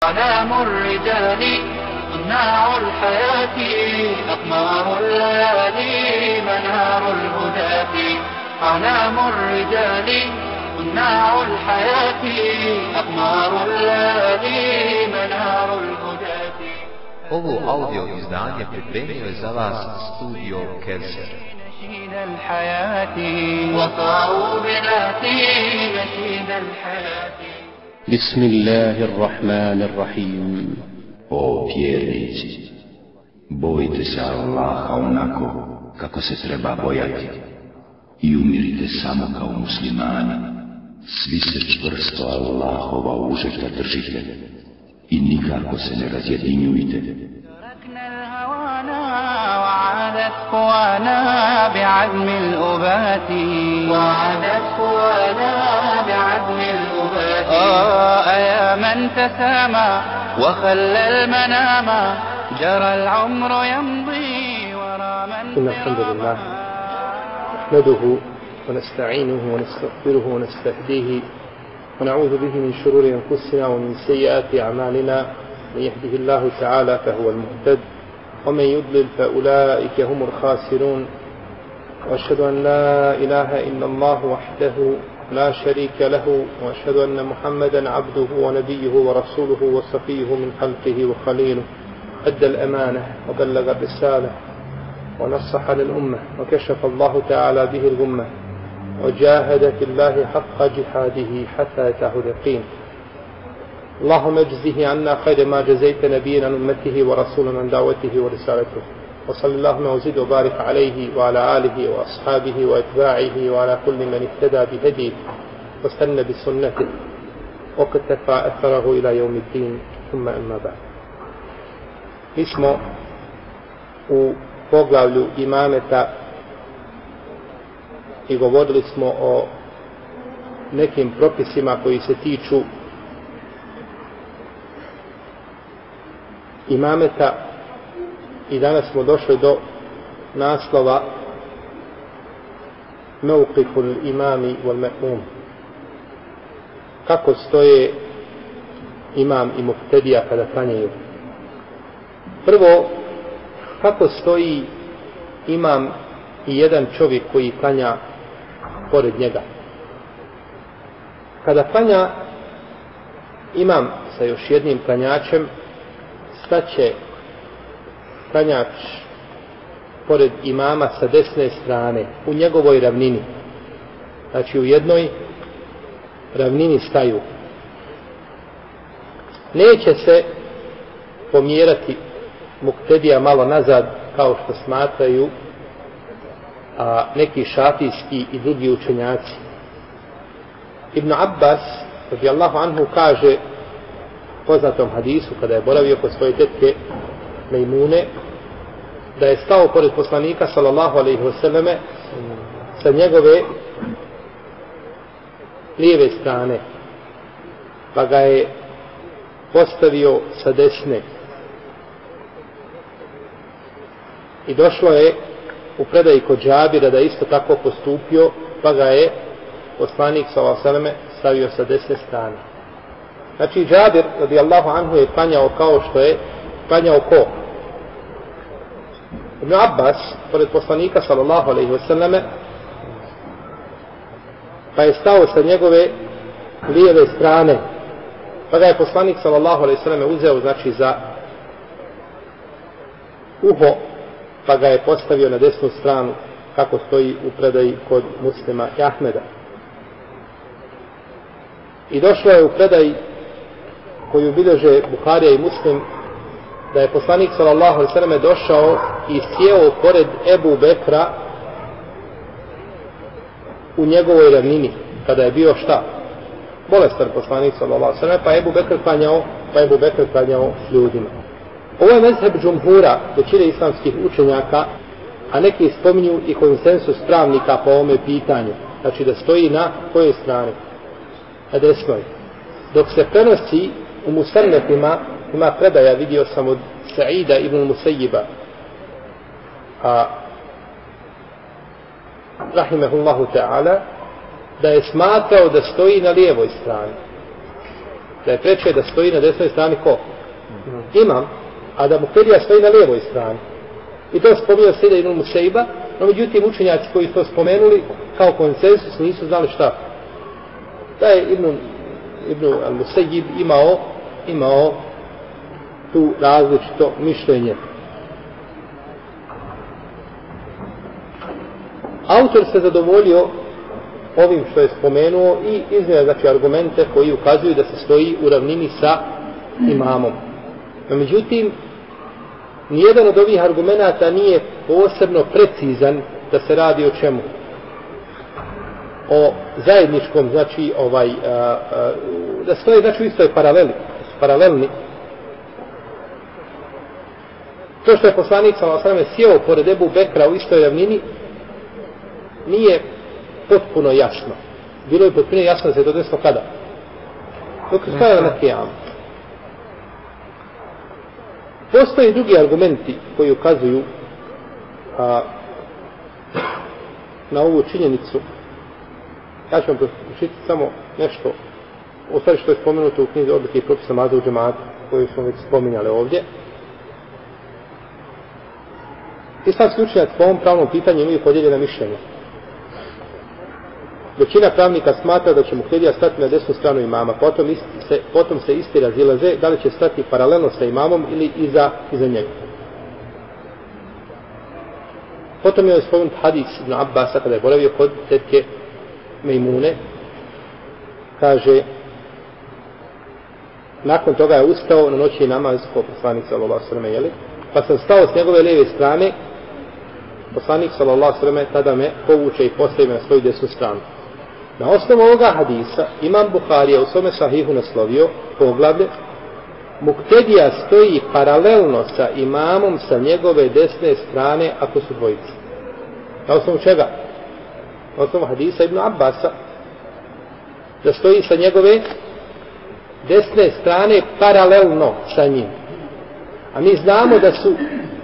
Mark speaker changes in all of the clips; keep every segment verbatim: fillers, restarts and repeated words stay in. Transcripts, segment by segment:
Speaker 1: أعلام الرجال صناع الحياة أقمار الليالي منار الهداة أعلام الرجال صناع الحياة أقمار الليالي منار الهداة.
Speaker 2: Ovo audio izdanje pripremio je za vas studio Kevser.
Speaker 1: نشيد الحياة وطاروا بذاتي نشيد الحياة.
Speaker 3: بسم الله الرحمن الرحيم.
Speaker 4: O vjernici, bojite se Allaha onako kako se treba bojati i umirite samo kao muslimani. Svi se čvrsto Allahova užeta držite i nikako se ne razjedinjujte.
Speaker 1: تركنا الهوانا وعادت قوانا بعزم الأبات وعادت قوانا بعزم الأبات. آه يا من تسامى وخلى المنام جرى العمر يمضي ورا من.
Speaker 5: إن الحمد لله نحمده ونستعينه ونستغفره ونستهديه ونعوذ به من شرور أنفسنا ومن سيئات أعمالنا. من يهده الله تعالى فهو المهتد ومن يضلل فأولئك هم الخاسرون. وأشهد أن لا إله إلا الله وحده لا شريك له وأشهد أن محمدا عبده ونبيه ورسوله وصفيه من خلقه وخليله. أدى الأمانة وبلغ الرسالة ونصح للأمة وكشف الله تعالى به الغمة وجاهد في الله حق جهاده حتى أتاه اليقين. اللهم اجزه عنا خير ما جزيت نبيا عن أمته ورسولا عن دعوته ورسالته. وصلى اللهم وزد وبارك عليه وعلى آله وأصحابه وأتباعه وعلى كل من اهتدى بهديه واستنى بسنته وقتفى أثره إلى يوم الدين. ثم أما بعد. اسمه u poglavlju imameta i govorili smo o nekim propisima koji se tiču imameta i danas smo došli do naslova mevqiful imami wal ma'mum, kako stoje imam i muktedija kada klanjaju. Prvo, kako stoji imam i jedan čovjek koji klanja pored njega. Kada klanja imam sa još jednim klanjačem, staće klanjač pored imama sa desne strane u njegovoj ravnini. Znači u jednoj ravnini staju. Neće se pomjerati muktedija malo nazad kao što smatraju a, neki šafijski i drugi učenjaci. Ibn Abbas radijallahu anhu kaže u poznatom hadisu kada je boravio kod svoje tetke Mejmune da je stao pored poslanika sallallahu alejhi ve selleme sa njegove lijeve strane pa ga je postavio sa desne. I došlo je u predaji kod Džabira da isto tako postupio, pa ga je poslanik sallallahu alejhi ve selleme stavio sa desne strane. Znači Džabir radijallahu anhu je klanjao kao što je klanjao ko? Ibn Abbas pored poslanika sallallahu alejhi ve selleme, pa je stao sa njegove lijeve strane, pa ga je poslanik sallallahu alejhi ve selleme uzeo znači za uho, pa ga je postavio na desnu stranu kako stoji u predaji kod Muslima i Ahmeda. I došlo je u predaji koju bilježe Buharija i Muslim da je poslanik sallallahu alejhi ve selleme došao i sjeo pored Ebu Bekra u njegovoj ravnini kada je bio šta? Bolestan poslanik sallallahu alejhi ve selleme, pa Ebu Bekr klanjao, pa Ebu Bekr klanjao s ljudima. Ovo je mezheb džumhura, većine islamskih učenjaka, a neki spominju i konsensus pravnika po ovome pitanju. Znači da stoji na kojoj strani? Na desnoj. Dok se prenosi u Musannefima, ima predaja, vidio sam od Sa'ida ibn Musayyiba, a rahimehullahu ta'ala, da je smatrao da stoji na lijevoj strani. Da je preče da stoji na desnoj strani ko? Imam, a da muktedija stoji na lijevoj strani. I to spominjao Sejda ibn Musejba, no međutim učenjaci koji to spomenuli kao konsensus nisu znali šta. Da je Ibn, Ibn al-Musejib imao, imao tu različito mišljenje. Autor se zadovoljio ovim što je spomenuo i iznio znači argumente koji ukazuju da se stoji u ravnini sa imamom. No međutim, nijedan od ovih argumenata nije posebno precizan da se radi o čemu? O zajedničkom, znači ovaj, a, a, da stoje znači u istoj paraleli, paralelni. To što je poslanik sallallahu alejhi ve sellem sjeo pored Ebu Bekra u istoj ravnini nije potpuno jasno. Bilo je potpuno jasno da se to desilo kada? Dok je stajala na kijamu. Postoje drugi argumenti koji ukazuju a, na ovu činjenicu. Ja ću vam pročitati samo nešto, u stvari što je spomenuto u knjizi Odlike i propisa namaza u džematu, koju smo već spominjali ovdje. Islamski učenjaci po ovom pravnom pitanju imaju podijeljena mišljenja. Većina pravnika smatra da će muktedija stati na desnu stranu imama, potom, se, potom se isti razilaze da li će stati paralelno sa imamom ili iza, iza njega. Potom je spomenut hadis Ibn Abbasa kada je boravio kod tetke Mejmune. Kaže, nakon toga je ustao na noći namaz ko poslanik sallallahu alejhi ve sellem jeli, pa sam stao s njegove lijeve strane, poslanik sallallahu alejhi ve sellem tada me povuče i postavi na svoju desnu stranu. Na osnovu ovoga hadisa imam Buharija u svome sahihu naslovio poglavlje muktedija stoji paralelno sa imamom sa njegove desne strane ako su dvojice. Na osnovu čega? Na osnovu hadisa Ibn Abbasa da stoji sa njegove desne strane paralelno sa njim. A mi znamo da su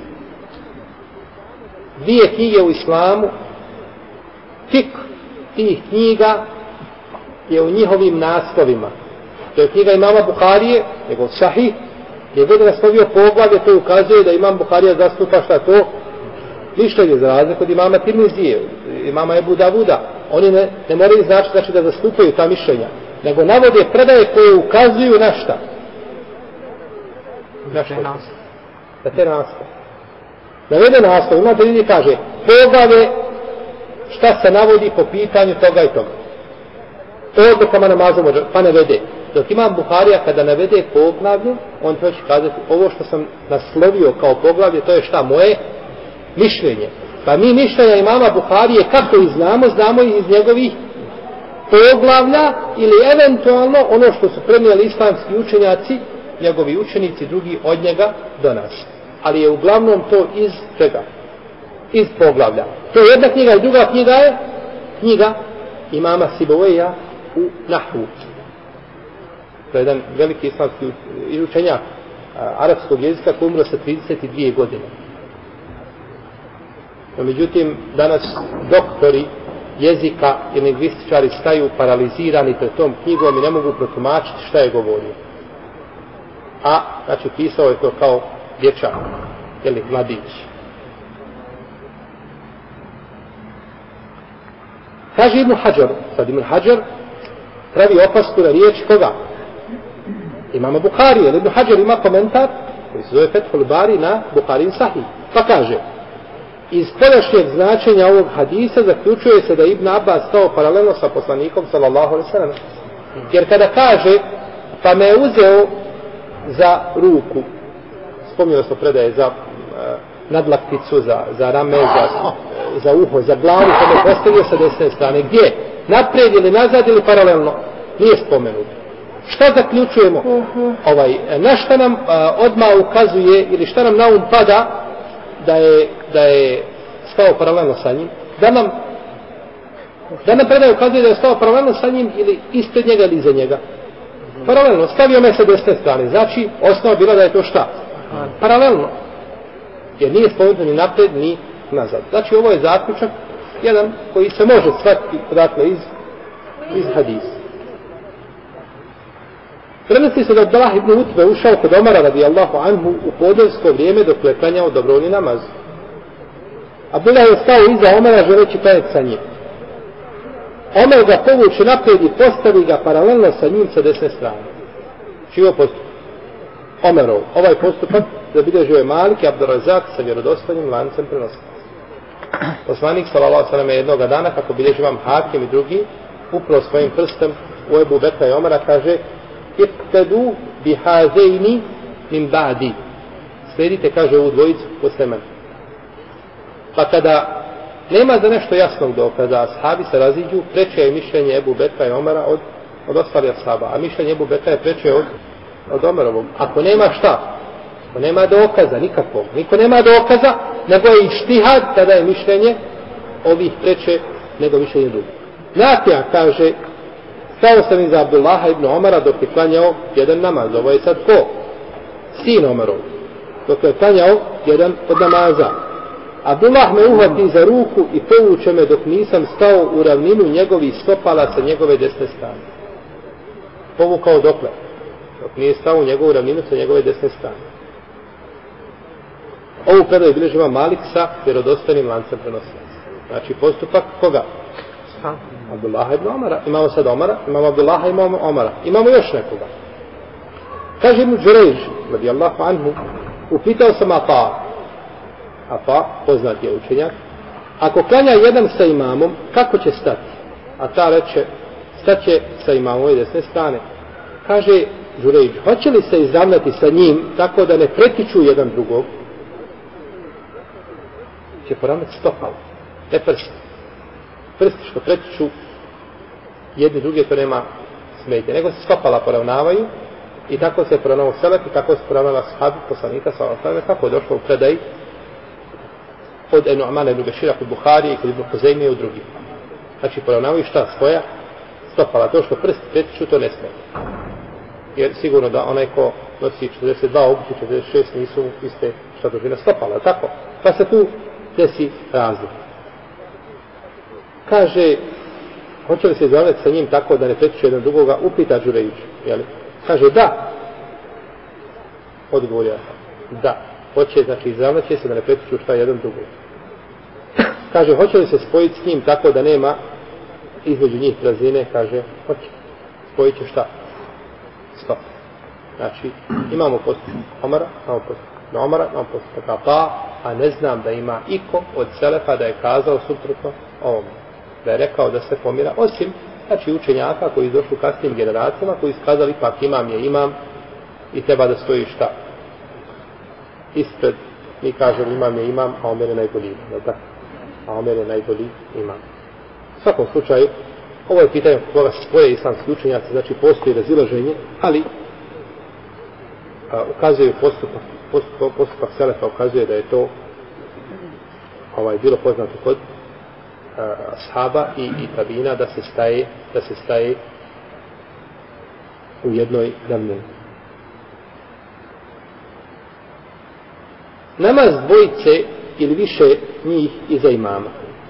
Speaker 5: dvije knjige u islamu, fik tih knjiga je u njihovim naslovima. To je knjiga imama Buharije, njegov sahih, gdje bude naslovio poglavlje, to ukazuje da imam Buharija zastupa šta to? Mišljenje za razliku od imama Tirmizije, imama Ebu Davuda. Oni ne, ne moraju znači, znači da zastupaju ta mišljenja, nego navode predaje koje ukazuju na šta? Na šta? Na te naslov. Navede naslov, imate ljudi kaže, poglavlje šta se navodi po pitanju toga i toga. Odlukama namaza može, pa navede. Dok imam Buharija kada navede poglavlje, on će kazati, ovo što sam naslovio kao poglavlje, to je šta moje mišljenje. Pa mi mišljenja imama Buharije, kako ih znamo, znamo ih iz njegovih poglavlja ili eventualno ono što su prenijeli islamski učenjaci, njegovi učenici, drugi od njega do nas. Ali je uglavnom to iz čega? Iz poglavlja. To je jedna knjiga i druga knjiga je knjiga imama Siboveja u Nahvu. To je jedan veliki islamski učenjak arapskog jezika koji umro sa trideset dvije godine. No, međutim, danas doktori jezika i lingvističari staju paralizirani pred tom knjigom i ne mogu protumačiti šta je govorio. A, znači, pisao je to kao dječak, ili mladić. Kaže Ibn Hajar, sad Ibn Hajar pravi opasku na riječ koga? Imama Buharije, ali Ibn Hajar ima komentar koji se zove Fethul Bari na Buharin Sahih. Pa kaže, iz podašnjeg značenja ovog hadisa zaključuje se da Ibn Abbas stao paralelno sa poslanikom sallallahu alejhi ve sellem. Jer kada kaže, pa me je uzeo za ruku, spomnio sam predaje za uh, nadlakticu, za, za rame, za, za uho, za glavu, pa me postavio sa desne strane. Gdje? Naprijed ili nazad ili paralelno? Nije spomenut. Šta zaključujemo? Uh-huh. Ovaj, na šta nam uh, odmah ukazuje ili šta nam na um pada da je, da je stao paralelno sa njim? Da nam da nam predaj ukazuje da je stao paralelno sa njim ili ispred njega ili iza njega? Paralelno. Stavio me sa desne strane. Znači, osnova bila da je to šta? Paralelno. Jer nije spomenuto ni napred, ni nazad. Znači, ovo je zaključak, jedan koji se može shvatiti, dakle, iz, iz hadisa. Prenosi se da Abdullah ibn Utbe ušao kod Omara radijallahu anhu u podnevsko vrijeme dok je klanjao dobrovoljni namaz. Abdullah je stao iza Omara želeći klanjati sa njim. Omer ga povuče naprijed i postavi ga paralelno sa njim sa desne strane. Čio postupak? Omerov. Ovaj postupak zabilježio je Malik i Abdurazak sa vjerodostojnim lancem prenosilaca. Poslanik sallallahu alejhi ve sellem jednoga dana, kako bilježi vam Hakim i drugi, upravo svojim prstom u Ebu Bekra i Omara kaže: "Iqtadu bihazaini min ba'di." Slijedite, kaže, ovu dvojicu posle mene. Pa kada nema za nešto jasnog dokaza, ashabi se raziđu, preče je mišljenje Ebu Bekra i Omara od, od ostalih ashaba, a mišljenje Ebu Bekra je preče od, od Omerovog. Ako nema šta, ako nema dokaza nikakvog, niko nema dokaza, nego je ištihad, tada je mišljenje ovih preče nego mišljenje drugih. Nafija kaže: "Stao sam iza Abdullaha ibn Omara dok je klanjao jedan namaz." Ovo je sad ko? Sin Omerov. Dok je klanjao jedan od namaza. Abdullah me uhvati za ruku i povuče me dok nisam stao u ravninu njegovih stopala sa njegove desne strane. Povukao dokle? Dok nije stao u njegovu ravninu sa njegove desne strane. Ovu predaju bilježi ima Malik sa vjerodostojnim lancem prenosilaca. Znači postupak koga? Abdullaha ibn Omara. Imamo sad Omara, imamo Abdullaha, imamo Omara. Imamo još nekoga. Kaže Ibn Đurejž, radijallahu anhu, upitao sam Ata. Ata, poznat je učenjak. Ako klanja jedan sa imamom, kako će stati? Ata reče: staće sa imamom i desne strane. Kaže Đurejž: hoće li se izravnati sa njim tako da ne pretiču jedan drugog? Će poravnati stopalo, ne prsti. Prsti što pretiču jedni druge, to nema smetje, nego se stopala poravnavaju i tako se poravnava selef i tako se poravnava sahabi poslanika sallallahu alejhi ve sellem, kako je došlo u predaji od Nu'mana ibn Bešira kod Buhari i kod Ibn Huzejme i u drugim. Znači poravnavaju šta? Svoja stopala. To što prsti pretiču, to ne smije. Jer sigurno da onaj ko nosi četrdeset dva obuće, četrdeset šest nisu iste šta dužina stopala, tako? Pa se tu desi razlik. Kaže: hoće li se izravnati sa njim tako da ne pretiču jedan drugoga? Upita Đurejž. Kaže: da. Odgovorio: da. Hoće, znači izravnat će se da ne pretiču šta jedan drugog. Kaže: hoće li se spojiti s njim tako da nema između njih razine? Kaže: hoće. Spojit će šta? Stop. Znači imamo postupak Omara, imamo postupak Omara, imamo postupak Ata, a ne znam da ima iko od selefa da je kazao suprotno ovom. Da je rekao da se pomira, osim znači učenjaka koji došli u kasnijim generacijama, koji skazali ipak imam je imam i treba da stoji šta? Ispred, mi kažemo imam je imam, a Omer je najbolji imam, da? A Omer je najbolji imam. U svakom slučaju, ovo je pitanje koga se spoje islamski učenjaci, znači postoji razilaženje, ali a, ukazuje postupak, postupak, postupak selefa ukazuje da je to ovaj, bilo poznato kod ashaba i, i tabina da se staje da se staje u jednoj ravnini. Namaz dvojice ili više njih iza imama.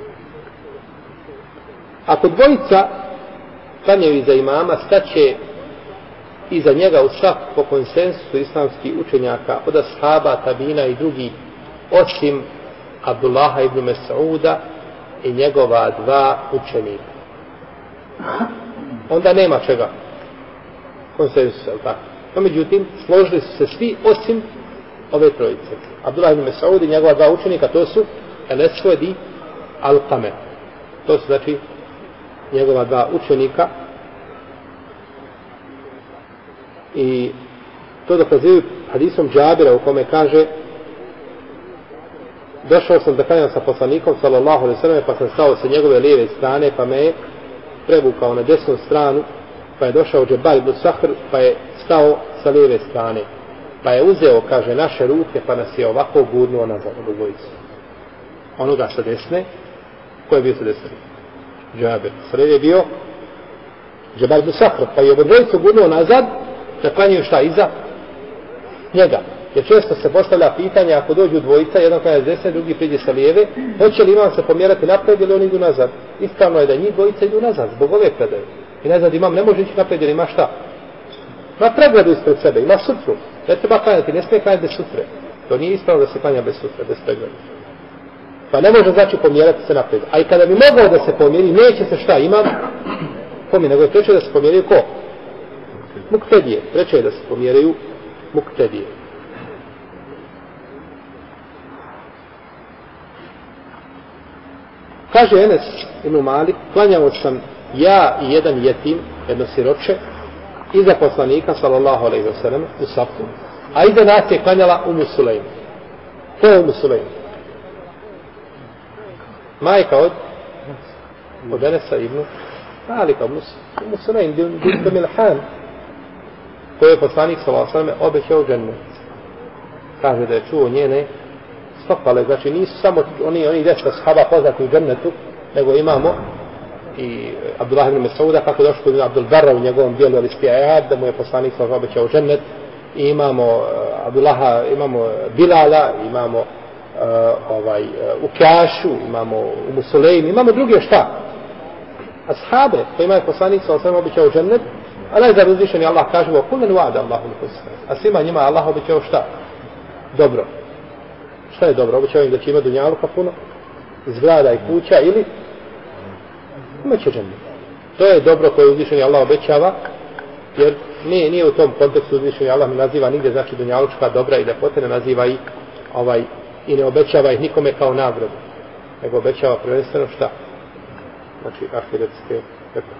Speaker 5: Ako dvojica klanjaju iza imama, staće iza njega u saf po konsensusu islamskih učenjaka od ashaba, tabina i drugih, osim Abdullaha ibn Mes'uda i njegova dva učenika. Onda nema čega konsensusa, tako. No, međutim, složili su se svi osim ove trojice. Abdullah ibn Mes'ud i njegova dva učenika, to su El-Eswed i Al-Qame. To su, znači, njegova dva učenika. I to dokazuju hadisom Džabira u kome kaže: došao sam da klanjam sa poslanikom sallallahu alejhi ve sellem, pa sam stao sa njegove lijeve strane, pa me je prevukao na desnu stranu, pa je došao Džebar ibn Sahr, pa je stao sa lijeve strane, pa je uzeo, kaže, naše ruke, pa nas je ovako gurnuo nazad od dvojice. Onoga sa desne, ko je bio sa desne? Džabir. Sa lijeve je bio Džebar ibn Sahr, pa je od dvojicu gurnuo nazad, da klanjaju šta iza njega. Jer često se postavlja pitanje, ako dođu dvojica, jedan klanja s desne, drugi priđe sa lijeve, hoće li imam se pomjerati napred ili oni idu nazad? Ispravno je da njih dvojica idu nazad, zbog ove predaje. I nazad imam ne može ići napred jer ima šta? Ima pregradu ispred sebe, ima sutru. Ne treba klanjati, ne smije klanjati bez sutre. To nije ispravno da se klanja bez sutre, bez pregrade. Pa ne može znači pomjerati se naprijed. A i kada bi mogao da se pomjeri, neće se šta, imam pomjer, nego je preče da se pomjeraju ko? Muktedije. Preče je da se pomjeraju muktedije. Kaže Enes ibn Malik, klanjao sam ja i jedan jetim, jedno siroče, iza poslanika, sallallahu alejhi ve sellem, u safu, a iza nas je klanjala Umu Sulejm. Ko je Umu Sulejm? Majka od od Enesa ibn Malika, Umu Sulejm, bint Milhan, koji je poslanik, sallallahu alejhi ve sellem, obećao džennet. Kaže da je čuo njene stopale, znači nisu samo oni, oni deset ashaba poznati u džennetu, nego imamo i Abdullah ibn Mas'uda, kako došlo kod Abdul Barra u njegovom dijelu Al-Istijad, da mu je poslanik sallallahu alejhi ve sellem obećao džennet, i imamo uh, Abdullaha, imamo Bilala, imamo uh, ovaj uh, Ukašu, imamo Umu Sulejm, imamo druge šta? Ashabe, kojima je poslanik sallallahu alejhi ve sellem obećao džennet, a najzad uzvišeni Allah kaže: "Wa kullan wa'ada Allahu al-husna." A svima njima Allah obećao šta? Dobro. Šta je dobro? Obećao im da će imati dunjaluka puno, zgrada i kuća, ili imat će džennet. To je dobro koje uzvišeni Allah obećava, jer nije, nije u tom kontekstu uzvišeni Allah ne naziva nigdje znači dunjalučka dobra i ljepote, ne naziva i ovaj i ne obećava ih nikome kao nagradu, nego obećava prvenstveno šta? Znači ahiretske ljepote.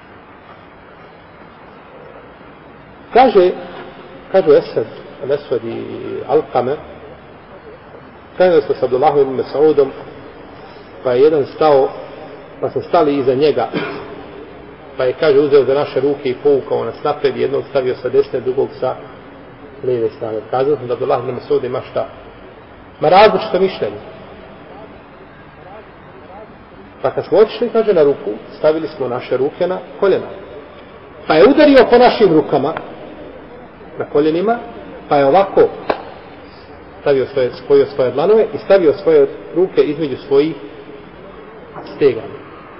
Speaker 5: Kaže, kažu Esed, Esed i Alkame, krenuli smo s Abdullahom ibn Mas'udom, pa je jedan stao, pa smo stali iza njega, pa je, kaže, uzeo za naše ruke i povukao nas napred, jednog stavio sa desne, drugog sa lijeve strane. Kazao sam da Abdullah ibn Mas'ud ima šta? Ma različito mišljenje. Pa kad smo otišli, kaže, na ruku, stavili smo naše ruke na koljena. Pa je udario po našim rukama, na koljenima, pa je ovako stavio svoje, spojio svoje dlanove i stavio svoje ruke između svojih stegana.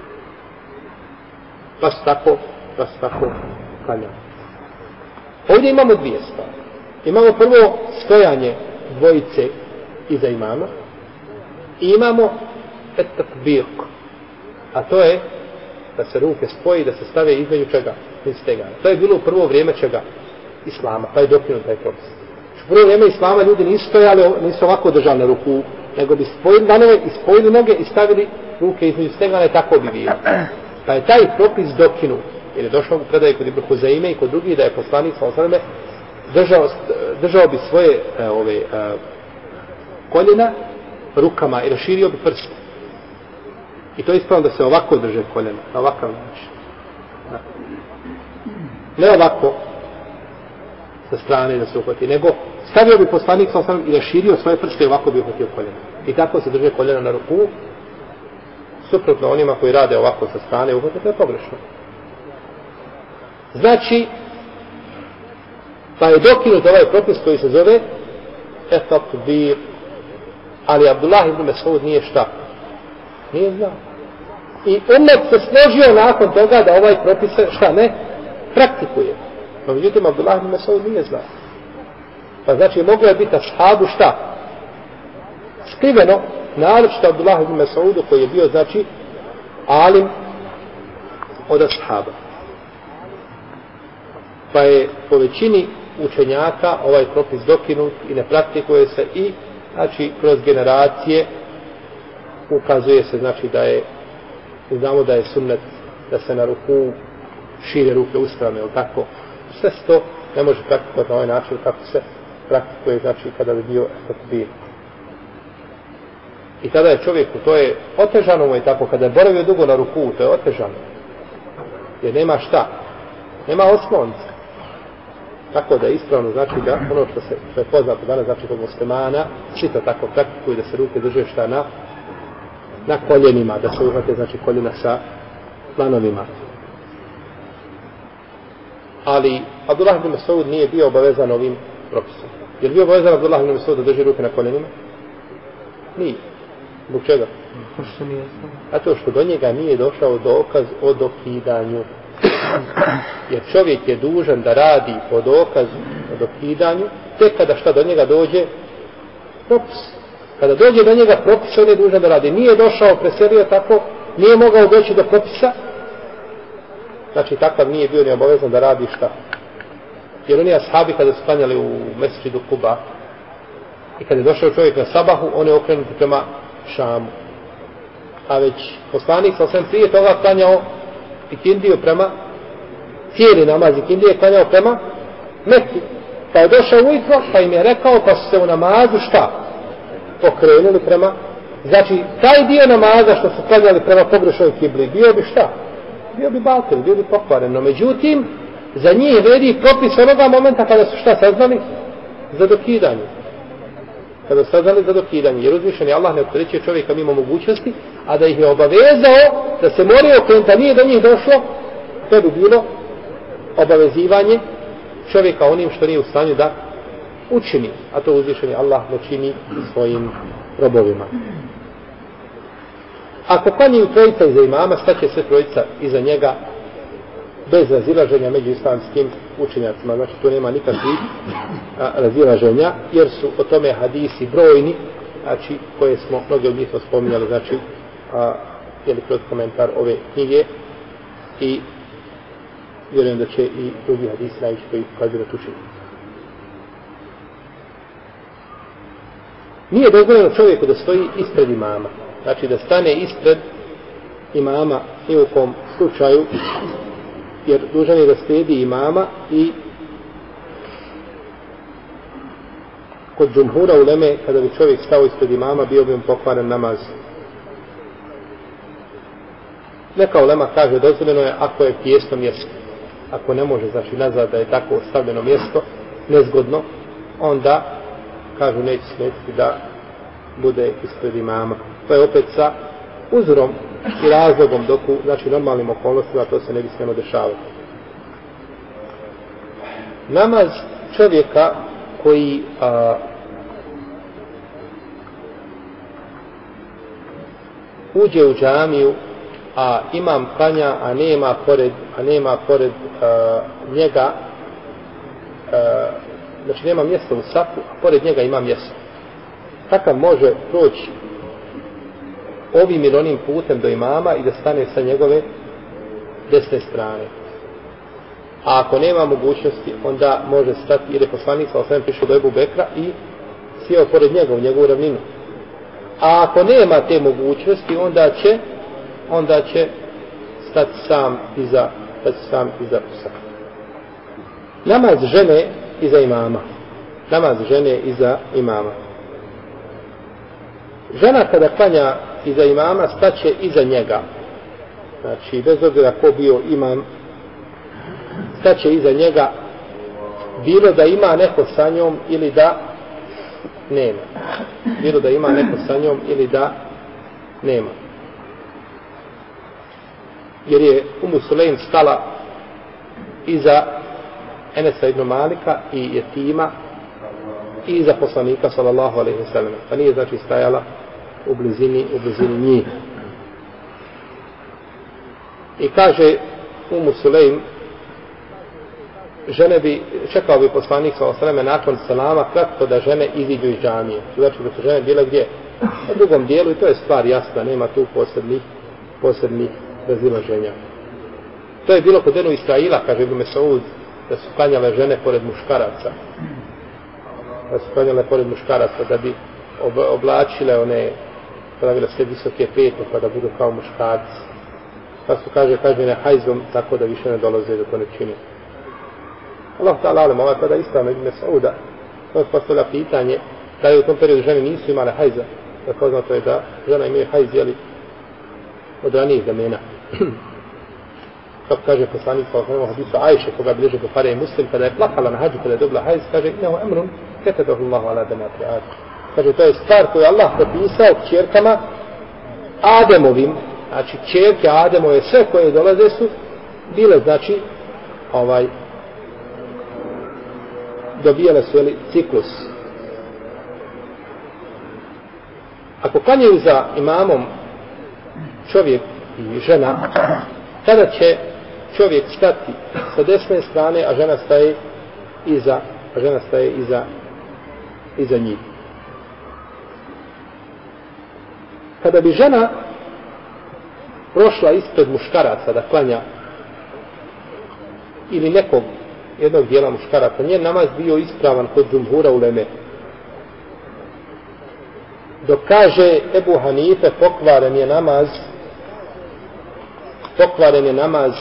Speaker 5: Pa su tako, pa su tako klanjali. Ovdje imamo dvije stvari. Imamo prvo stojanje dvojice iza imama i imamo etakbir, a to je da se ruke spoji, da se stave između čega? Iz stegana. To je bilo u prvo vrijeme čega? Islama, pa je dokinut taj propis. U prvo vrijeme Islama ljudi nisu stojali, nisu ovako držali na ruku, nego bi spojili danove i spojili noge i stavili ruke između stegana i tako bi bilo. Pa je taj propis dokinut, jer je došao u predaju kod Ibn Huzaime i kod drugih da je poslanik sallallahu alejhi ve sellem držao, držao bi svoje e, ove, e, koljena rukama i raširio bi prste. I to je ispravno da se ovako drže koljena, na ovakav način. Ne ovako sa strane da se uhvati, nego stavio bi poslanik sallallahu alejhi ve sellem i raširio svoje prste i ovako bi uhvatio koljena. I tako se drže koljena na ruku, suprotno onima koji rade ovako sa strane uhvate, to je pogrešno. Znači, pa je dokinut ovaj propis koji se zove etakbir, ali Abdullah ibn Mas'ud nije šta? Nije znao. I umet se složio nakon toga da ovaj propis šta ne? Praktikuje. No međutim, Abdullah ibn Mas'ud nije znao. Pa znači, moglo je biti ashabu šta? Skriveno, naročito Abdullah ibn Mas'udu koji je bio, znači, alim od ashaba. Pa je po većini učenjaka ovaj propis dokinut i ne praktikuje se i, znači, kroz generacije ukazuje se, znači, da je, znamo da je sunnet da se na ruku šire ruke uspravne, ili tako. Sve to ne može praktikovati na ovaj način kako se praktikuje, znači, kada bi bio takbir. I tada je čovjeku, to je otežano mu je tako, kada je boravio dugo na ruku, to je otežano. Jer nema šta, nema oslonca. Tako da je ispravno, znači da ono što, se, što je poznato danas, znači kod muslimana, svi to tako praktikuju da se ruke drže šta na, na koljenima, da se uhvate, znači koljena sa planovima. Ali Abdullah ibn Mas'ud nije bio obavezan ovim propisom. Je li bio obavezan Abdullah ibn Mas'ud da drži ruke na koljenima? Nije. Zbog čega? A to što do njega nije došao dokaz o dokidanju. Jer čovjek je dužan da radi po dokazu o dokidanju, tek kada šta do njega dođe propis. Kada dođe do njega propis, on je dužan da radi. Nije došao, preselio tako, nije mogao doći do propisa, znači takav nije bio ni obavezan da radi šta. Jer oni ashabi kada su klanjali u mesdžidu Kuba i kada je došao čovjek na sabahu, on je okrenut prema Šamu. A već poslanik sa osam prije toga klanjao ikindiju prema cijeli namaz ikindije je klanjao prema Mekki. Pa je došao ujutro, pa im je rekao, pa su se u namazu šta? Okrenuli prema, znači taj dio namaza što su klanjali prema pogrešnoj kibli, bio bi šta? Bio bi batil, bio bi pokvaren. No međutim, za njih vedi propis onoga momenta kada su šta saznali? Za dokidanje. Kada su saznali za dokidanje. Jer uzvišen je Allah ne opterećuje čovjeka mimo mogućnosti, a da ih je obavezao da se moraju okrenuti, nije do njih došlo, to bi bilo obavezivanje čovjeka onim što nije u stanju da učini. A to uzvišen je Allah ne čini svojim robovima. Ako klanjaju trojica iza imama, staće sve trojica iza njega bez razilaženja među islamskim učenjacima. Znači tu nema nikakvih razilaženja, jer su o tome hadisi brojni, znači koje smo mnogi od njih spominjali, znači a, jeli kroz komentar ove knjige, i vjerujem da će i drugi hadisi najviše koji ukazuju tu čini. Nije dozvoljeno čovjeku da stoji ispred imama, znači da stane ispred imama i u kom slučaju, jer dužan je da slijedi imama, i kod džumhura uleme, kada bi čovjek stao ispred imama, bio bi mu pokvaren namaz. Neka ulema kaže, dozvoljeno je ako je tijesno mjesto. Ako ne može, znači nazad da je tako stavljeno mjesto, nezgodno, onda kažu neće smetiti da bude ispred imama. To je opet sa uzorom i razlogom, dok u znači, normalnim okolnostima to se ne bi smjelo dešavati. Namaz čovjeka koji a, uđe u džamiju, a imam klanja, a nema pored, a nema pored a, njega, a, znači nema mjesta u safu, a pored njega ima mjesto. Takav može proći ovim ili onim putem do imama i da stane sa njegove desne strane. A ako nema mogućnosti, onda može stati, jer je poslanik sa osam prišao do Ebu Bekra i sjeo pored njega u njegovu ravninu. A ako nema te mogućnosti, onda će onda će stati sam iza, stati sam iza psa. Namaz žene iza imama. Namaz žene iza imama. Žena kada klanja iza imama, staće iza njega. Znači, bez obzira ko bio imam, staće iza njega, bilo da ima neko sa njom ili da nema. Bilo da ima neko sa njom ili da nema. Jer je Umu Sulejm stala iza Enesa ibn Malika i jetima i iza poslanika sallallahu alejhi ve sellem. Pa nije znači stajala u blizini, u blizini njih. I kaže Umu Sulejm, žene bi, čekao bi poslanik sallallahu alejhi ve sellem nakon selama kratko da žene iziđu iz džamije. Znači da su žene bile gdje? Na drugom dijelu, i to je stvar jasna, nema tu posebnih, posebnih razilaženja. To je bilo kod Benu Israila, kaže Ibn Mesaud, da su klanjale žene pored muškaraca. Da su klanjale pored muškaraca da bi oblačile one, pravile sve visoke pete pa da budu kao muškarci. Pa su kaže, kaže ne hajzom, tako da više ne dolaze da to ne čini. Allah ta'ala alim, ovaj tada ispravno Ibn Mesauda, on postavlja pitanje da je u tom periodu žene nisu imale hajza. Da poznato je da žena imaju hajz, jeli, od ranijih vremena. Kako kaže poslanik sallallahu alejhi ve sellem Ajše, koga bliže Buhari i Muslim, kada je plakala na hađu, kada je dobila hajz, kaže innehu emrun katabahu Allahu ala banati Adem. Kaže to je stvar koju Allah propisao kćerkama Ademovim, znači kćerke Ademove, sve koje dolaze su bile, znači ovaj dobijale su jeli, ciklus. Ako klanjaju za imamom čovjek i žena, tada će čovjek stati sa desne strane, a žena staje iza, a žena staje iza, iza njih. Kada bi žena prošla ispred muškaraca da klanja ili nekog jednog dijela muškaraca, njen namaz bio ispravan kod džumhura uleme. Dok kaže Ebu Hanife, pokvaren je namaz, pokvaren je namaz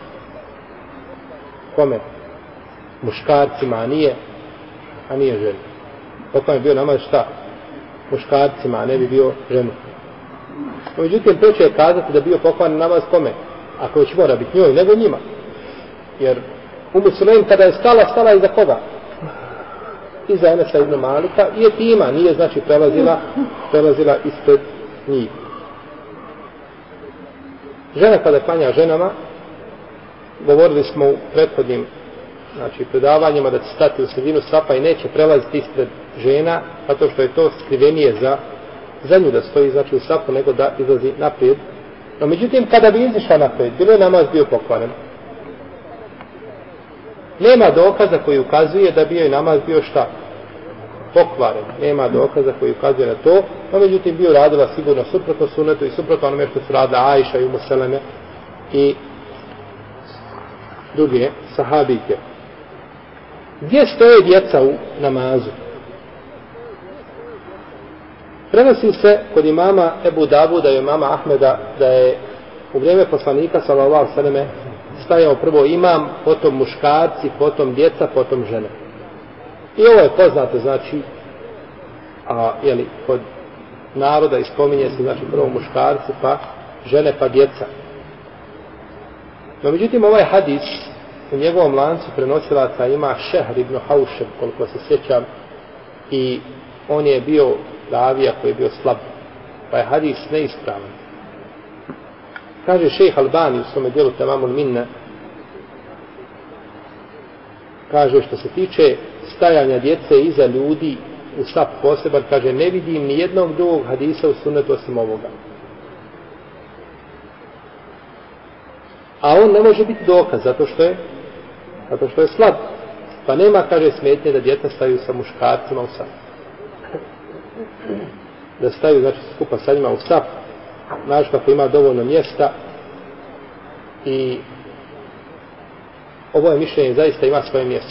Speaker 5: kome? Muškarcima, a nije, a nije ženi. Pokvaren je bio namaz šta? Muškarcima, a ne bi bio ženi. No, međutim, preče je kazati da bio pokvaren namaz kome? Ako već mora biti njoj, nego njima. Jer Umu Sulejm kada je stala, stala iza koga? Iza Enesa ibn Malika i jetima, nije znači prelazila, prelazila ispred njih. Žena kada klanja ženama, govorili smo u prethodnim znači, predavanjima da će stati u sredinu sapa i neće prelaziti ispred žena, zato što je to skrivenije za, za nju da stoji znači, u sapu, nego da izlazi naprijed. No međutim, kada bi izišla naprijed, bilo je namaz bio pokvaren. Nema dokaza koji ukazuje da bio je namaz bio šta? Pokvaren. Nema dokaza koji ukazuje na to, no međutim bio radila sigurno suprotno sunetu i suprotno onome što su radila Ajša i Umu Seleme i druge sahabike. Gdje stoje djeca u namazu? Prenosi se kod imama Ebu Davuda i imama Ahmeda da je u vrijeme poslanika sallallahu alejhi ve selleme stajao prvo imam, potom muškarci, potom djeca, potom žene. I ovo je poznato, znači, a, jeli, kod naroda ispominje se, znači, prvo muškarci, pa žene, pa djeca. No, međutim, ovaj hadis u njegovom lancu prenosilaca ima Šehr ibn Haušeb, koliko se sjećam, i on je bio ravija koji je bio slab, pa je hadis neispravan. Kaže šejh Albani u svome dijelu Tamamul Minna, kaže što se tiče stajanja djece iza ljudi u sap poseban, kaže ne vidim ni jednog drugog hadisa u sunnetu osim ovoga. A on ne može biti dokaz zato što je zato što je slab. Pa nema, kaže, smetnje da djeca staju sa muškarcima u sap. Da staju, znači, skupa sa njima u sap. Znaš kako ima dovoljno mjesta i ovo je mišljenje zaista ima svoje mjesto.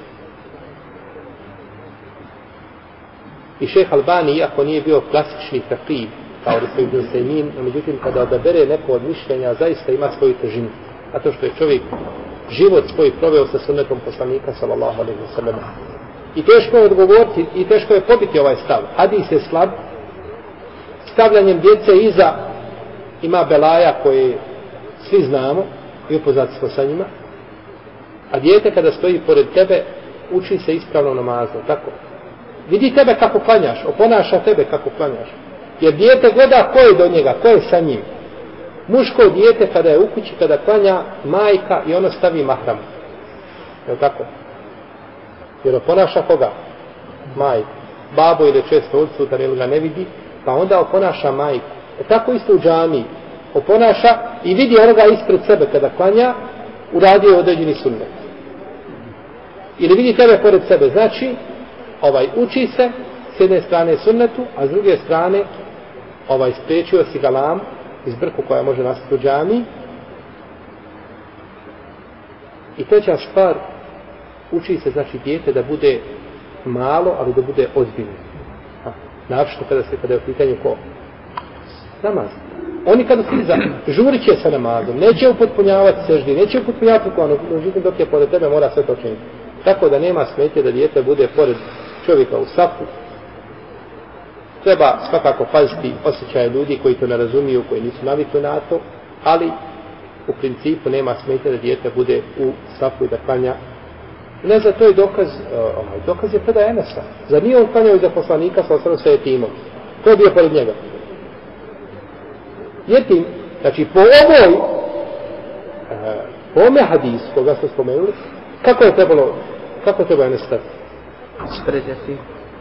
Speaker 5: I šejh Albani, iako nije bio klasični faqih kao Resul ibn Sejmin, no međutim kada odabere neko od mišljenja zaista ima svoju težinu. Zato što je čovjek život svoj proveo sa sunnetom poslanika sallallahu alejhi ve sellem. I teško je odgovoriti i teško je pobiti ovaj stav. Hadis je slab. Stavljanjem djece iza ima belaja koje svi znamo i upoznati smo sa njima. A dijete kada stoji pored tebe uči se ispravno namazu, tako? Vidi tebe kako klanjaš, oponaša tebe kako klanjaš. Jer dijete gleda ko je do njega, ko je sa njim. Muško dijete kada je u kući, kada klanja majka i ono stavi mahramu. Je li tako? Jer oponaša koga? Majka. Babo ili često odsutan ili ga ne vidi, pa onda oponaša majku. E tako isto u džamiji. Oponaša i vidi onoga ispred sebe kada klanja, uradio određeni sunnet. Ili vidi tebe pored sebe. Znači, ovaj uči se s jedne strane sunnetu, a s druge strane ovaj spriječio si galam iz brku koja može nastati u džamiji. I treća stvar, uči se znači dijete da bude malo, ali da bude ozbiljno. Naravno kada se kada je u pitanju ko? Namaz. Oni kada se iza, žurit će sa namazom, neće upotpunjavati seždi, neće upotpunjavati rukonu, međutim dok je pored tebe mora sve to činiti. Tako da nema smetje da dijete bude pored čovjeka u safu. Treba svakako paziti osjećaje ljudi koji to ne razumiju, koji nisu navikli na to, ali u principu nema smetje da dijete bude u safu i da klanja. Ne za to je dokaz, ovaj, dokaz je predaj Enesa. Zar nije on klanjao iza poslanika sa osnovno sa jetimom? Ko je bio pored njega? Jetim, znači po ovoj, po ome hadisu, koga smo spomenuli, kako je trebalo, kako je trebalo Enes stati?
Speaker 6: Spred jetim.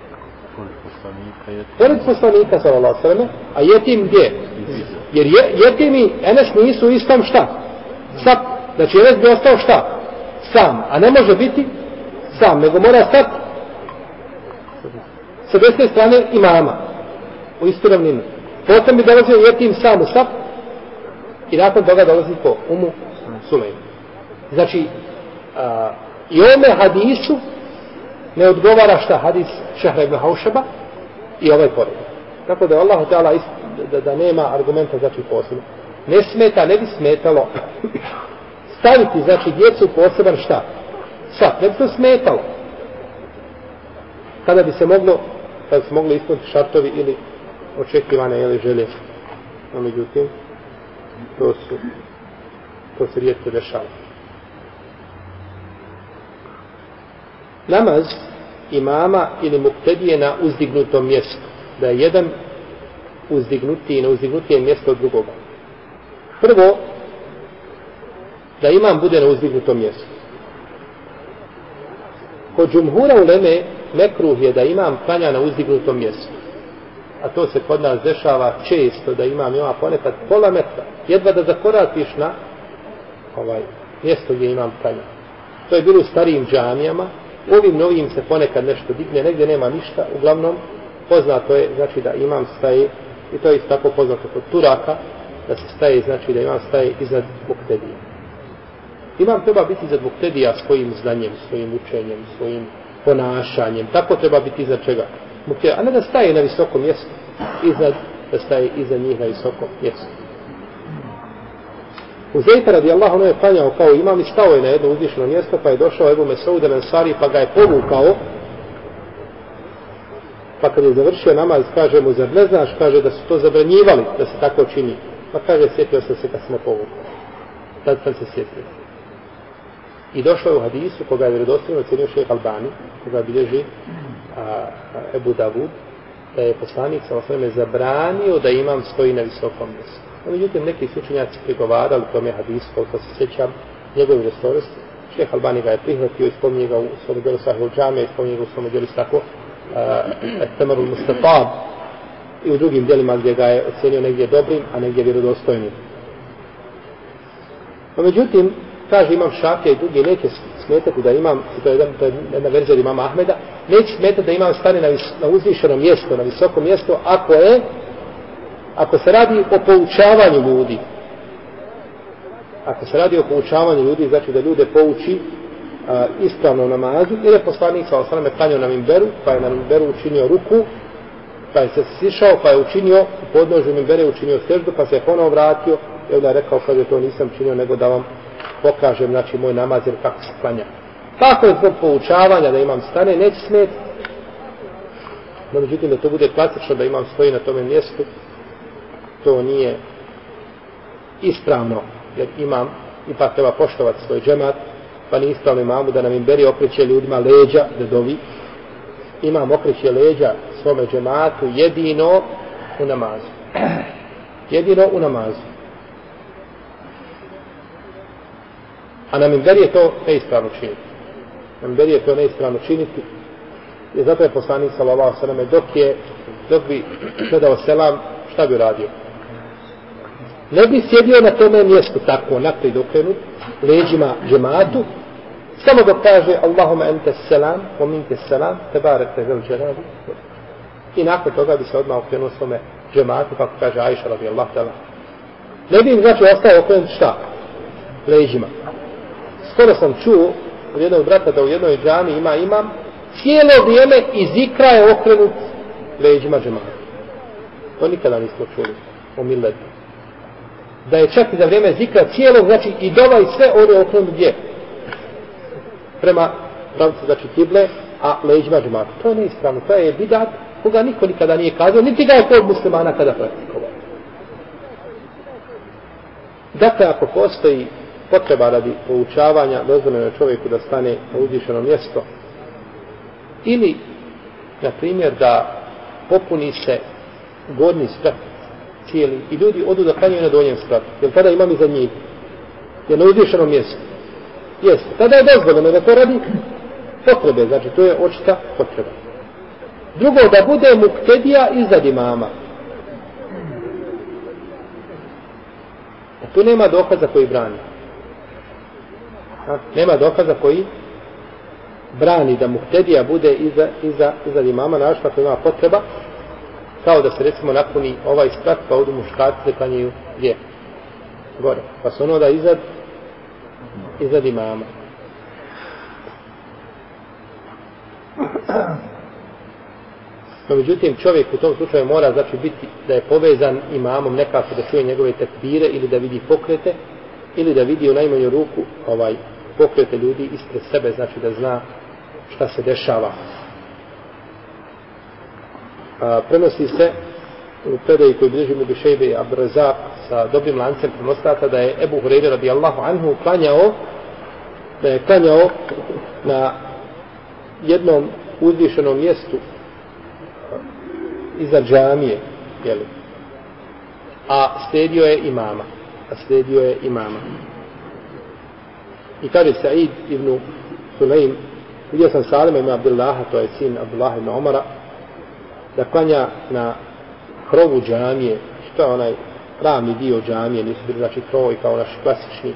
Speaker 5: Pored poslanika, sallallahu alejhi ve sellem, a jetim gdje? Jer je, jetimi Enes nisu u istom šta? Sap, Znači, jeles bi ostao šta? Sam. A ne može biti sam, nego mora stati sa desne strane imama. U istu ravninu. Potom bi dolazio jetim sam u saf i nakon toga dolazi po Umu Sulejmu. Znači, a, i ovome hadisu ne odgovara šta hadis Šehra ibn Haušaba i ovaj poredak. Tako da je Allah da, da, da nema argumenta, znači posebno. Ne smeta, ne bi smetalo staviti, znači, djecu poseban šta? Saf, ne bi to smetalo. Kada bi se moglo, kada bi se moglo ispuniti šartovi ili očekivane ili želje. No, međutim, to su, to se rijetko dešava. Namaz imama ili muktedije na uzdignutom mjestu. Da je jedan uzdignutiji na uzdignutije mjesto od drugoga. Prvo, da imam bude na uzdignutom mjestu. Kod džumhura uleme mekruh je da imam klanja na uzdignutom mjestu. A to se kod nas dešava često, da imam ima ponekad pola metra. Jedva da zakoratiš na ovaj mjesto gdje imam klanja. To je bilo u starijim džamijama. U ovim novim se ponekad nešto digne, negdje nema ništa. Uglavnom, poznato je, znači da imam staje, i to je isto tako poznato kod Turaka, da se staje, znači da imam staje iznad muktedija. Imam treba biti iznad muktedija svojim znanjem, svojim učenjem, svojim ponašanjem. Tako treba biti iznad čega? Muktedija, a ne da staje na visokom mjestu, iznad, da staje iznad njih na visokom mjestu. Huzeyfe radijallahu anhu je klanjao kao imam i stao je na jedno uzvišeno mjesto, pa je došao Ebu Mesaud el-Ensari, pa ga je povukao. Pa kad je završio namaz, kaže mu, zar ne znaš, kaže da su to zabranjivali, da se tako čini. Pa kaže, sjetio sam se kad smo povukli. Tad sam se sjetio. I došlo je u hadisu, koga je vjerodostojno ocenio šejh Albani, koga bilježi a, a, Ebu Davud, da je poslanik sa osnovime zabranio da imam stoji na visokom mjestu. No, međutim, neki su učenjaci prigovarali tome hadisu, koliko se sjećam, njegovi restoristi. Šejh Albani ga je prihvatio i spominje ga u svom djelu Sahih džamija i spominje ga u svom djelu tako Temarul Mustatab i u drugim djelima gdje ga je ocenio negdje dobrim, a negdje vjerodostojnim. No, međutim, kaže imam Šafija i drugi, neće smetati da imam, to je jedna, to je jedna verzija od imama Ahmeda, neće smetati da imam stane na, vis, na uzvišeno mjesto, na visokom mjestu, ako je, ako se radi o poučavanju ljudi. Ako se radi o poučavanju ljudi, znači da ljude pouči a, ispravno namazu, jer je poslanik sa osaname klanjao na minberu, pa je na minberu učinio ruku, pa je se sišao, pa je učinio u podnožju minbere, učinio seždu, pa se je ponovo vratio, i onda je rekao, kaže, to nisam činio, nego da vam pokažem, znači, moj namaz, jer kako se klanja. Tako je zbog poučavanja da imam stane, neće smeti. No, međutim, da to bude klasično, da imam stoji na tome mjestu, to nije ispravno, jer imam, ipak treba poštovati svoj džemat, pa nije ispravno imamu da nam imberi okreće ljudima leđa, da dovi. Imam okreće leđa svome džematu jedino u namazu. Jedino u namazu. A na minberi je to neispravno činiti. Na minberi je to neispravno činiti. I zato je poslanik sallallahu alejhi ve sellem dok je, dok bi predao selam, šta bi radio? Ne bi sjedio na tome mjestu tako, naprijed okrenut, leđima džematu, samo dok kaže Allahumma ente selam, wa minke selam, tebarek te zel dželalu. I nakon toga bi se odmah okrenuo svome džematu, kako kaže Aisha radijallahu ta'ala. Ne bi im znači ostao okrenut šta? Leđima. Skoro sam čuo od jednog brata da u jednoj džami ima imam, cijelo vrijeme iz ikra je okrenut leđima džemata. To nikada nismo čuli o milletu. Da je čak i za vrijeme zikra cijelog, znači i dova i sve ode okrenut gdje? Prema pravcu, znači kible, a leđima džemata. To je neispravno, to je bidat koga niko nikada nije kazao, niti ga je kod muslimana kada praktikovao. Dakle, ako postoji potreba radi poučavanja, dozvoljeno je čovjeku da stane na uzvišeno mjesto, ili, na primjer, da popuni se gornji sprat cijeli i ljudi odu da klanjaju na donjem spratu, jer tada imam iza njih, jer na uzvišeno mjesto. Jeste, tada je dozvoljeno da to radi potrebe, znači to je očita potreba. Drugo, da bude muktedija iznad imama. Tu nema dokaza koji brani. A? Nema dokaza koji brani da muhtedija bude iza, iza, iza imama, našto ako ima potreba, kao da se recimo napuni ovaj sprat, pa odu muškarci se klanjaju gdje? Gore. Pa su ono da izad, izad imama. No, međutim, čovjek u tom slučaju mora znači biti da je povezan imamom nekako da čuje njegove tekbire ili da vidi pokrete ili da vidi u najmanju ruku ovaj pokrete ljudi ispred sebe, znači da zna šta se dešava. A, prenosi se u predaji koji bilježi Ibn Šejbe i Abdurazak sa dobrim lancem prenostaca da je Ebu Hurajra radijallahu anhu klanjao da je klanjao na jednom uzvišenom mjestu iza džamije, jeli? A sledio je imama. A sledio je imama. I kaže Sa'id ibn Sulaim, vidio sam Salima ibn Abdullaha, to je sin Abdullaha ibn Omara, da klanja na krovu džamije, što je onaj ravni dio džamije, nisu bili znači krovovi kao naš klasični.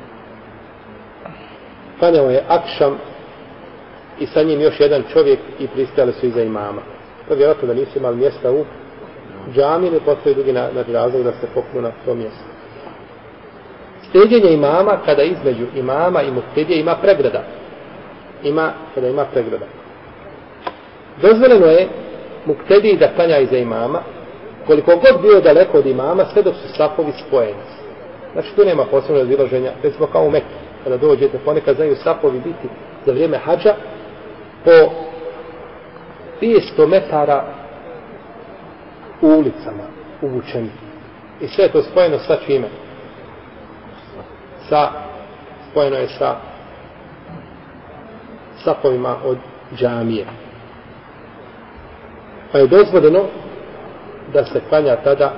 Speaker 5: Klanjao je akšam i sa njim još jedan čovjek i pristajali su iza imama. To je vjerojatno da nisu imali mjesta u džamiji, ne postoji drugi na, na razlog da se popnu na to mjesto. Slijedjenje imama kada između imama i muhtedije ima pregrada. Ima, kada ima pregrada. Dozvoljeno je muhtediji da klanja iza imama, koliko god bio daleko od imama, sve dok su sapovi spojeni. Znači tu nema posebno razilaženja, recimo kao u Meku, kada dođete, ponekad znaju sapovi biti za vrijeme hadža po dvjesto metara u ulicama uvučeni. I sve je to spojeno sa čime? Sa, spojeno je sa sapovima od džamije. Pa je dozvoljeno da se klanja tada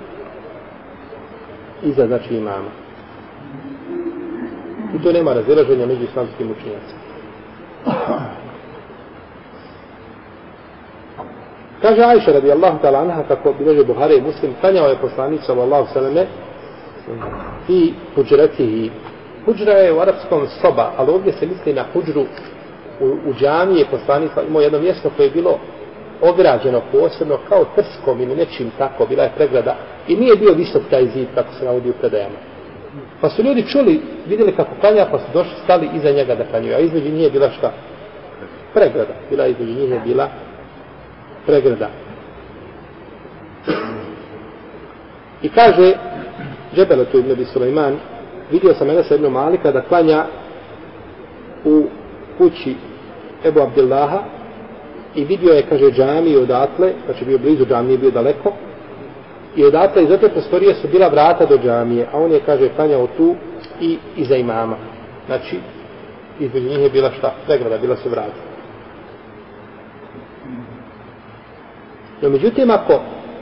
Speaker 5: iza znači imama. I to nema razilaženja među islamskim učenjacima. Kaže Ajša radijallahu ta'ala anha, kako bilježi Buhari i Muslim, klanjao je poslanik sallallahu sallam i huđratihi. Huđra je u arapskom soba, ali ovdje se misli na huđru u, u džamiji. Poslanik imao jedno mjesto koje je bilo ograđeno posebno kao trskom ili nečim tako, bila je pregrada i nije bio visok taj zid kako se navodi u predajama. Pa su ljudi čuli, vidjeli kako klanja, pa su došli, stali iza njega da klanjaju, a između njih je bila šta? Pregrada. Bila između njih je bila pregrada. I kaže Džebeletu ibn Abi Sulejman, vidio sam Enesa ibn Malika da klanja u kući Ebu Abdillaha i vidio je, kaže, džamiju odatle, znači bio blizu džamije, bio daleko, i odatle iz ote prostorije su bila vrata do džamije, a on je, kaže, klanjao tu i iza imama. Znači, između njih je bila šta? Pregrada, bila su vrata. No, međutim, ako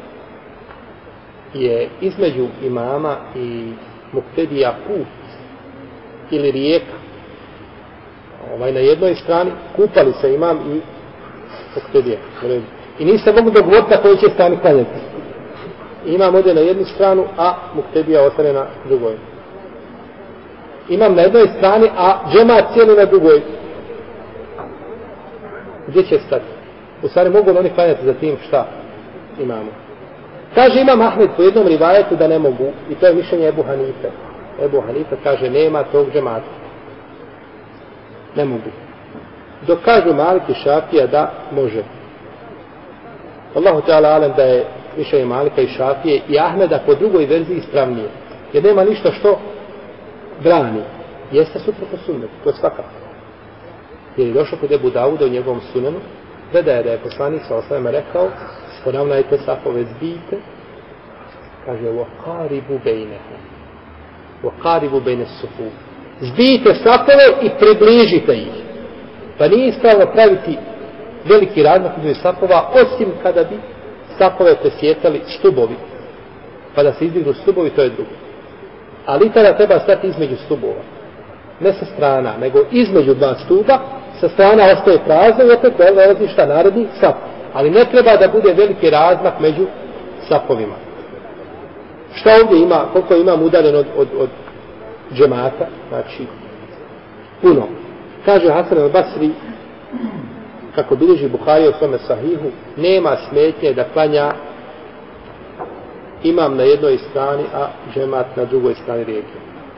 Speaker 5: je između imama i muktedija put ili rijeka, ovaj na jednoj strani, kupali se imam i muktedija. I niste mogli dogovoriti na kojoj će strani klanjati. Imam ode na jednu stranu, a muktedija ostane na drugoj. Imam na jednoj strani, a džemat cijeli na drugoj. Gdje će stati? U stvari mogu li oni klanjati za tim šta imamo? Kaže Imam Ahmed po jednom rivajetu da ne mogu, i to je mišljenje Ebu Hanife. Ebu Hanife kaže nema tog džemata. Ne mogu. Dok kažu Malik i Šafija da može. Allahu Teala alem da je mišljenje Malika i Šafije i Ahmeda po drugoj verziji ispravnije. Jer nema ništa što brani. Jeste suprotno sunnetu, to je svakako. Jer je došlo kod Ebu Dauda u njegovom sunenu, predaje da je poslanik sa osnovima rekao, poravnajte safove, zbijte, kaže, وَقَارِبُ بَيْنَهُمْ وَقَارِبُ بَيْنَ السُّفُوفِ, zbijte safove i približite ih. Pa nije ispravno praviti veliki razmak između safova, osim kada bi safove presjetali stubovi. Pa da se izdignu stubovi, to je drugo. Ali tada treba stati između stubova. Ne sa strana, nego između dva stuba, sa strana ostaje prazno i opet dolazi šta naredni saf. Ali ne treba da bude veliki razmak među safovima. Šta ovdje ima, koliko imam udaljen od, od, od džemata, znači puno. Kaže Hasan al-Basri, kako bilježi Buharija u svome sahihu, nema smetnje da klanja imam na jednoj strani, a džemat na drugoj strani rijeke.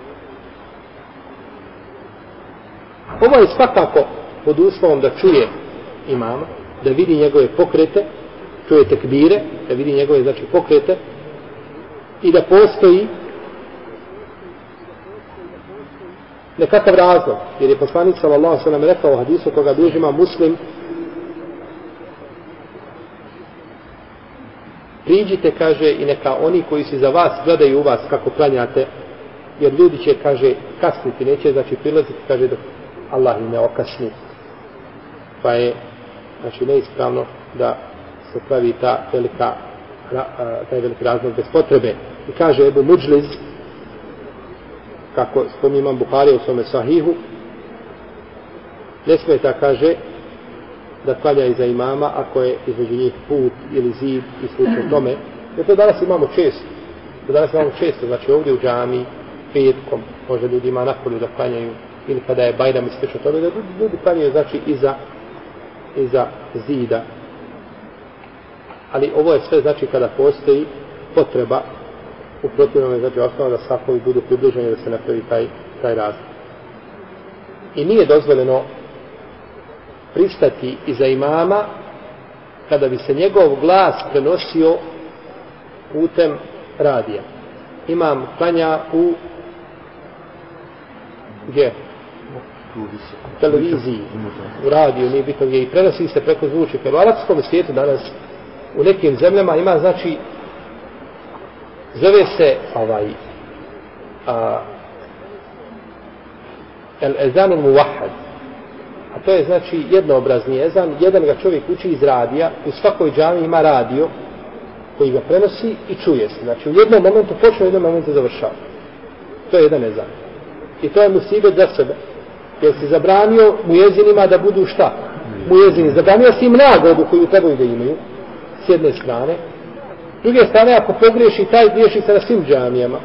Speaker 5: Ovo je svakako pod uslovom da čuje imama, da vidi njegove pokrete, čuje tekbire, da vidi njegove znači pokrete i da postoji nekakav razlog, jer je poslanik sallallahu alejhi ve sellem rekao u hadisu koga bilježi Imam Muslim: priđite, kaže, i neka oni koji se za vas gledaju u vas kako klanjate, jer ljudi će, kaže, kasniti, neće, znači prilaziti, kaže, dok Allah im ne okasni. Pa je, znači, neispravno da se pravi ta velika, taj veliki razlog bez potrebe. I kaže Ebu Muđliz, kako spominje Imam Buharija u svome sahihu, ne smeta, kaže, da klanja iza imama ako je između njih put ili zid i slično tome. Jer to danas imamo često. To danas imamo često, znači ovdje u džami, petkom, možda ljudi ima napolju da klanjaju, ili kada je Bajram i slično tome, da ljudi klanjaju, znači, iza, iza zida. Ali ovo je sve, znači, kada postoji potreba, u protivnom je, znači, osnovno da safovi budu približeni, da se napravi taj, taj razlik. I nije dozvoljeno pristati iza imama kada bi se njegov glas prenosio putem radija. Imam klanja u gdje? U televiziji, u radiju, nije bitno gdje, i prenosi se preko zvučnika. U arapskom svijetu danas u nekim zemljama ima, znači, zove se ovaj a, el ezanul muvahad. A to je, znači, jednoobrazni ezan. Jedan ga čovjek uči iz radija, u svakoj džami ima radio koji ga prenosi i čuje se. Znači, u jednom momentu počne, u jednom momentu završava. To je jedan ezan. I to je musibet za sebe. Jer si zabranio mujezinima da budu šta? Mujezini. Zabranio si im nagodu koju trebaju da imaju, s jedne strane. S druge strane, ako pogriješi, taj griješi se na svim džamijama.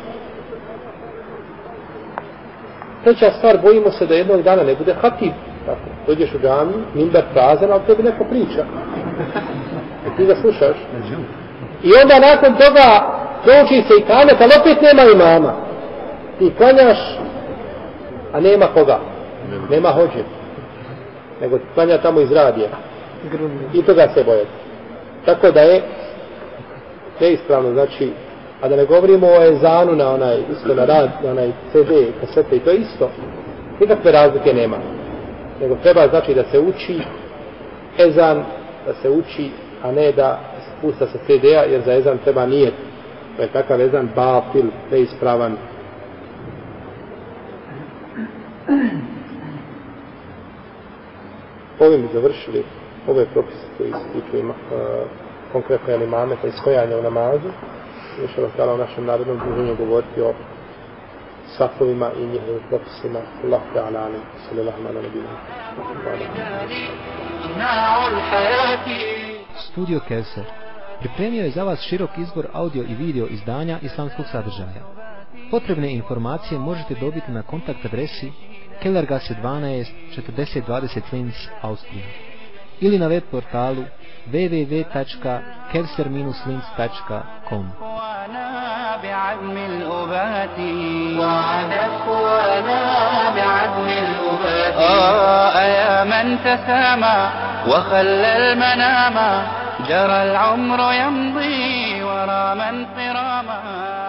Speaker 5: Treća stvar, bojimo se da jednog dana ne bude hatib. Tako, dođeš u džamiju, minber prazan, ali tebi neko priča. I ti ga slušaš. I onda nakon toga doći se i kamet, ali opet nema imama. Ti klanjaš, a nema koga. Nema hođe. Nego ti klanja tamo iz radija. I toga se bojati. Tako da je neispravno, znači, a da ne govorimo o ezanu na onaj, isto na rad, na onaj ce de, kasete, i to isto. Nikakve razlike nema. Nego treba, znači, da se uči ezan, da se uči, a ne da se pusta sa ce de-a, jer za ezan treba nijet. To je takav ezan batil, neispravan. Ovim bi završili ove propise koji se tiču ima, uh, konkretno jel imameta i skojanja u namazu. Više vas dala u našem narodnom druženju govoriti o safovima i njihovim propisima. Allah ta'ala alim. Sallallahu ala nabina.
Speaker 7: Studio Kevser pripremio je za vas širok izbor audio i video izdanja islamskog sadržaja. Potrebne informacije možete dobiti na kontakt adresi Kellergasse dvanaest četrdeset dvadeset Linz, Austrija, ili na web portalu w w w tačka kevser dash linz tačka com.
Speaker 1: بعزم الأبات وعدت وانا بعزم الأبات آه يا من تسامى وخلى المنام جرى العمر يمضي ورا من صراما